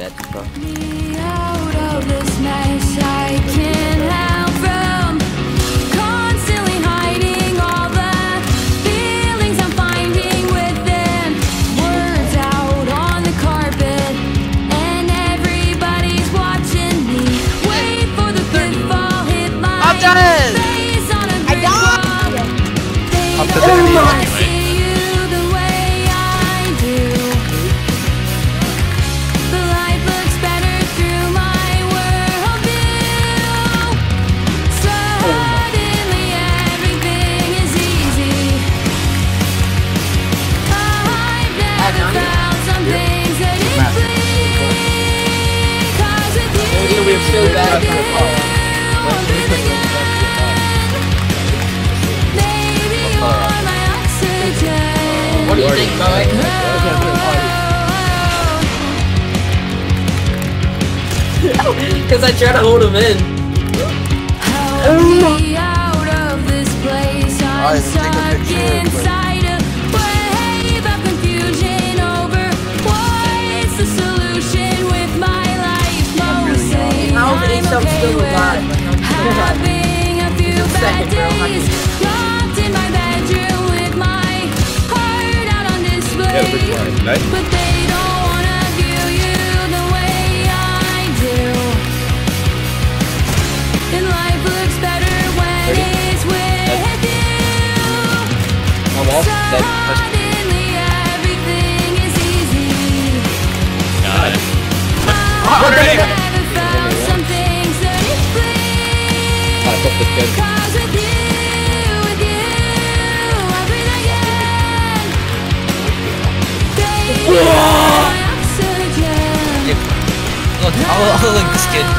That's tough. Me out of this mess I can't help from constantly hiding all the feelings I'm finding within. Words out on the carpet and everybody's watching me. Wait for the pitfall, hit my face on a brick wall. Up to They the don't anyway. see you the way I do. But life looks better through my worldview. Suddenly everything is easy. I've never felt some things that deeply. 'Cause with you, We're so bad for the call. baby, you're my oxygen. What do you think, Bowie? Because I try to hold him in. Help me out of this place. I'm Alright, take a stuck picture real quick. inside a wave of confusion over what's the solution with my life. Mostly I'm okay with having a few bad days. Locked in my bedroom with my heart out on display. But they don't wanna view you the way I do. And life looks better when it's with you. Suddenly everything is easy. Got it. I've never felt some things that deeply. 'Cause with you, I breathe again. Baby, you're my oxygen. Look, I'll link this kid.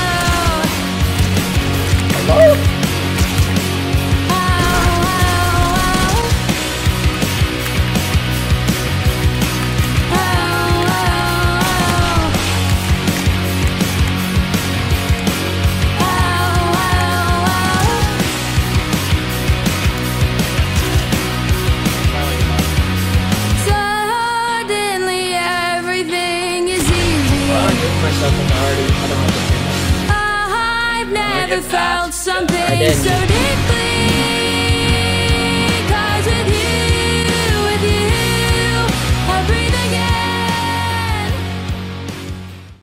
Suddenly everything is easy. I've never felt something so deeply.